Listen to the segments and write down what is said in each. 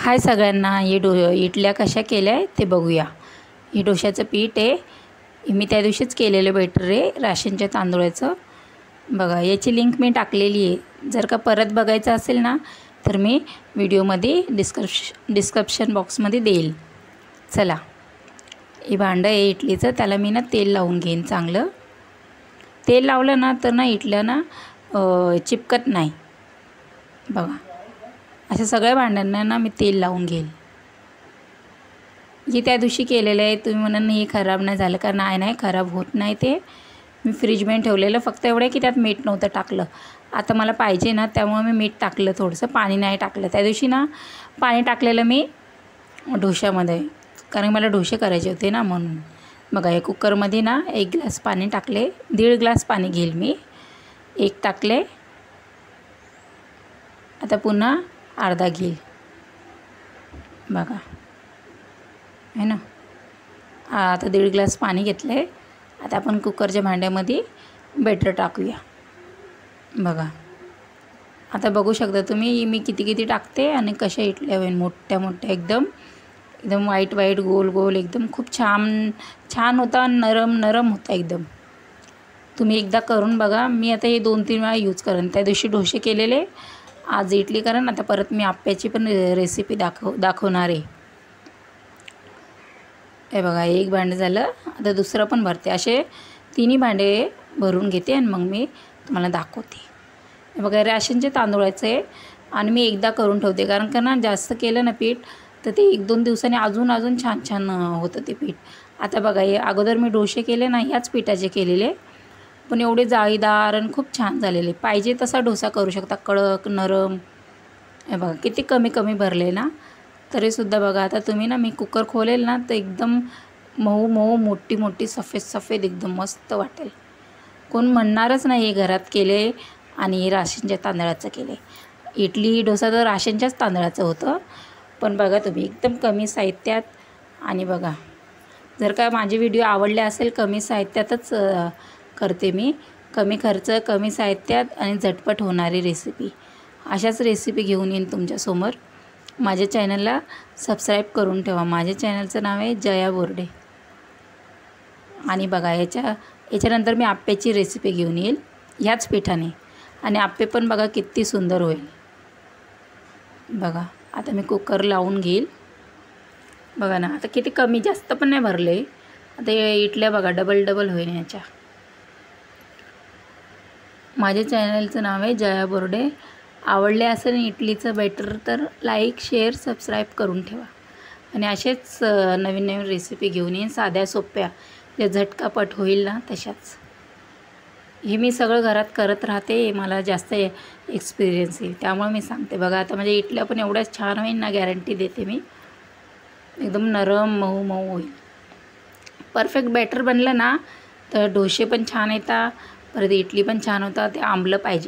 हाय सगळ्यांना, इडल्या कशा केल्या आहे ते बघूया। हे डोशाचं पीठ आहे, मी त्या दिवशीच केलेलं बेटर आहे राशनच्या तांदूळाचं। बघा, याची लिंक मी टाकलेली आहे। जर का परत बघायचं असेल ना तर मी व्हिडिओमध्ये डिस्क्रिप्शन बॉक्समध्ये देईल। चला, हे भांडं आहे इडलीचं, त्याला मी ना तेल लावून घेईन। चांगलं तेल लावलं ना तर ना इडल्या ना चिपकत नाही। बघा, अशा सगळ्या भांड्यांना ना मी तेल लावून घेईल। हे त्या दिवशी केलेलं आहे, तुम्ही म्हणाल हे खराब नाही झालं का? नाही खराब होत नाही, ते मी फ्रीजमध्ये ठेवलेलं। फक्त एवढं की त्यात मीठ नव्हतं टाकलं। आता मला पाहिजे ना त्यामुळे मी मीठ टाकलं, थोडंसं पाणी नाही टाकलं। त्या दिवशी ना पाणी टाकलेलं मी डोशामध्ये, कारण मला डोसे करायचे होते ना म्हणून। बघा, हे कुकरमध्ये ना 1 ग्लास पाणी टाकले, 1.5 ग्लास पाणी घेईल मी। 1 टाकले, आता पुन्हा अर्धा घेईल। बघा, है ना, आता 1.5 ग्लास पाणी घेतलं आहे। आता आपण कुकरच्या भांड्यामध्ये बेटर टाकूया। बघा, आता बघू शकता तुम्ही मी किती टाकते आणि कशा इडल्या होईल, मोठ्या मोठ्या एकदम वाईट गोल गोल, एकदम खूप छान होता, नरम होता एकदम। तुम्ही एकदा करून बघा। मी आता हे 2-3 वेळा यूज करेन। त्या दिवशी डोसे केलेले, आज इडली करेन। आता परत मी आप्याची पण रेसिपी दाखवणार आहे। हे बघा, एक भांडं झालं, आता दुसरं पण भरते। असे 3 भांडे भरून घेते आणि मग मी तुम्हाला दाखवते। हे बघा, राशनचे तांदूळाचे आहे आणि मी एकदा करून ठेवते, कारण का ना जास्त केलं ना पीठ तर ते 1-2 दिवसांनी अजून छान होतं ते पीठ। आता बघा, हे अगोदर मी डोसे केले ना ह्याच पिठाचे केलेले, पण एवढे जाळीदार आणि खूप छान झालेले। पाहिजे तसा डोसा करू शकता, कडक नरम। हे बघा, किती कमी भरले ना, तरीसुद्धा बघा। आता तुम्ही ना, मी कुकर खोलेल ना तर एकदम मऊ मोठी सफेद एकदम मस्त वाटेल। कोण म्हणणारच नाही हे घरात केले आणि हे राशनच्या तांदळाचं केले। इडली डोसा तर राशनच्याच तांदळाचं होतं, पण बघा तुम्ही एकदम कमी साहित्यात। आणि बघा, जर का माझे व्हिडिओ आवडले असेल, कमी साहित्यातच करते मी, कमी खर्च कमी साहित्यात आणि झटपट होणारी रेसिपी। अशाच रेसिपी घेऊन येईन तुमच्यासमोर। माझ्या चॅनलला सबस्क्राईब करून ठेवा। माझ्या चॅनलचं नाव आहे जया बोर्डे। आणि बघा, याच्यानंतर मी आप्याची रेसिपी घेऊन येईल ह्याच पिठाने, आणि आप्पे पण बघा किती सुंदर होईल। बघा, आता मी कुकर लावून घेईल। बघा ना, आता किती कमी, जास्त पण नाही भरले। आता इडल्या बघा डबल होईल याच्या। माझ्या चॅनलचं नाव आहे जया बोर्डे। आवडले असेल इडलीचं बेटर तर लाईक शेअर सबस्क्राईब करून ठेवा। आणि असेच नवीन रेसिपी घेऊन येईन, साध्या सोप्या, ज्या झटकापट होईल ना तशाच। हे मी सगळं घरात करत राहते, मला जास्त एक्सपिरियन्स आहे, त्यामुळे मी सांगते। बघा, आता माझ्या इडल्या पण एवढ्याच छान होईल ना, गॅरंटी देते मी। एकदम नरम मऊ होईल। परफेक्ट बॅटर बनलं ना तर डोसे पण छान येतात, परत इडली पण छान होतात। ते आंबलं पाहिजे।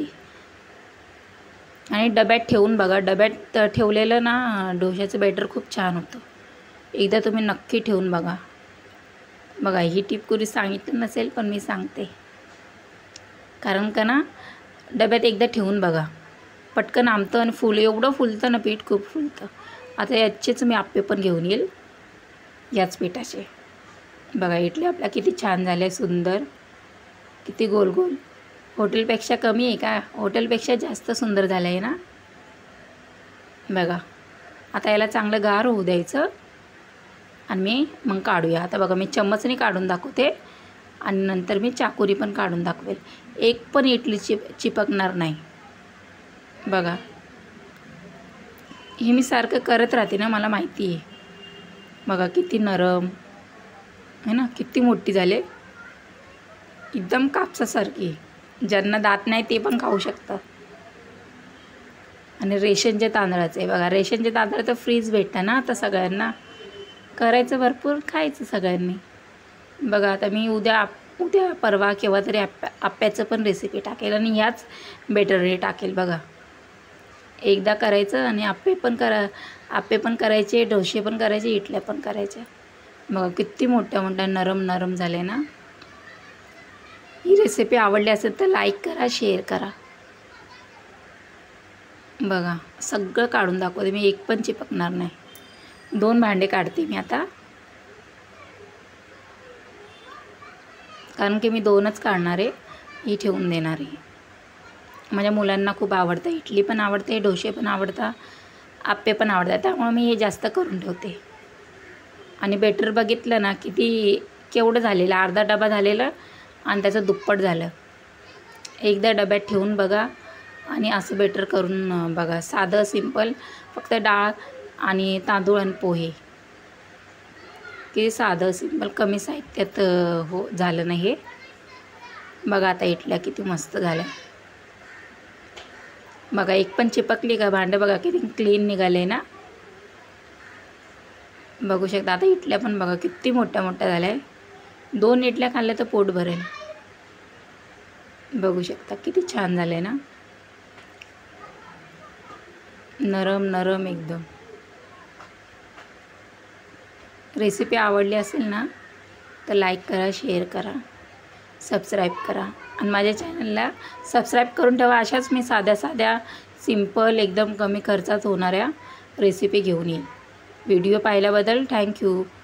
आणि डब्यात ठेवून बघा, डब्यात ठेवलेलं ना डोशाचं बॅटर खूप छान होतं। एकदा तुम्ही नक्की ठेवून बघा। बघा, ही टिप कोणी सांगितलं नसेल, पण मी सांगते, कारण का ना डब्यात एकदा ठेवून बघा, पटकन आंबतं आणि एवढं फुलतं ना पीठ, खूप फुलतं। आता याचेच मी आप्पे पण घेऊन येईल याच पिठाचे। बघा, इडली आपल्या किती छान झाल्या, सुंदर, किती गोल हॉटेलपेक्षा कमी आहे का? हॉटेलपेक्षा जास्त सुंदर झालं आहे ना। बघा, आता याला चांगलं गार होऊ द्यायचं आणि मग काढूया। आता बघा, मी चम्मचने काढून दाखवते आणि नंतर मी चाकूनी पण काढून दाखवेल। एक पण इडली चिपकणार नाही। बघा, हे मी सारखं करत राहते ना, मला माहिती आहे। बघा, किती नरम आहे ना, किती मोठी झाले, एकदम कापसासारखी। ज्यांना दात नाही ते पण खाऊ शकतात। आणि रेशनच्या तांदळाचे बघा, रेशनचे तांदळ तर फ्रीज भेटतं ना आता सगळ्यांना, करायचं भरपूर, खायचं सगळ्यांनी। बघा, आता मी उद्या परवा केव्हा तरी आप्याचं पण रेसिपी टाकेल आणि ह्याच बेटरने टाकेल। बघा, एकदा करायचं आणि आप्पे पण करायचे, डोसे पण करायचे, इडल्या पण करायच्या। बघा, किती मोठ्या नरम झाले ना। ही रेसिपी आवडली असेल तर लाईक करा, शेअर करा। बघा सगळं काढून दाखवते मी, एक पण चिपकणार नाही. 2 भांडे काढते मी आता, कारण की मी 2च काढणार आहे. ही ठेवून देणार आहे. माझ्या मुलांना खूप आवडतं, इडली पण आवडते, डोसे पण आवडतात, आप्पे पण आवडतात, त्यामुळे मी हे जास्त करून ठेवते. आणि बेटर बघितलं ना किती केवढं झालेलं, अर्धा डबा झालेलं आणि त्याचं दुप्पट झालं. एकदा डब्यात ठेवून बघा आणि असं बेटर करून बघा. साधं सिंपल, फक्त डाळ आणि तांदूळ आणि पोहे, की साधं सिंपल कमी साहित्यात हो झालं नाही हे. बघा आता इडल्या किती मस्त झाल्या. बघा एक पण चिपकली का? भांडं बघा किती क्लीन निघाले ना, बघू शकता. आता इडल्या पण बघा किती मोठ्या मोठ्या झाल्या. 2 इडल्या खाल्ल्या तर पोट भरेल. बघू शकता किती छान झाले ना, नरम नरम एकदम. रेसिपी आवडली असेल ना तर लाईक करा, शेअर करा, सबस्क्राईब करा आणि माझ्या चॅनलला सबस्क्राईब करून ठेवा. अशाच मी साध्या साध्या सिंपल एकदम कमी खर्चात होणाऱ्या रेसिपी घेऊन येईन. व्हिडिओ पाहिल्याबद्दल थँक्यू.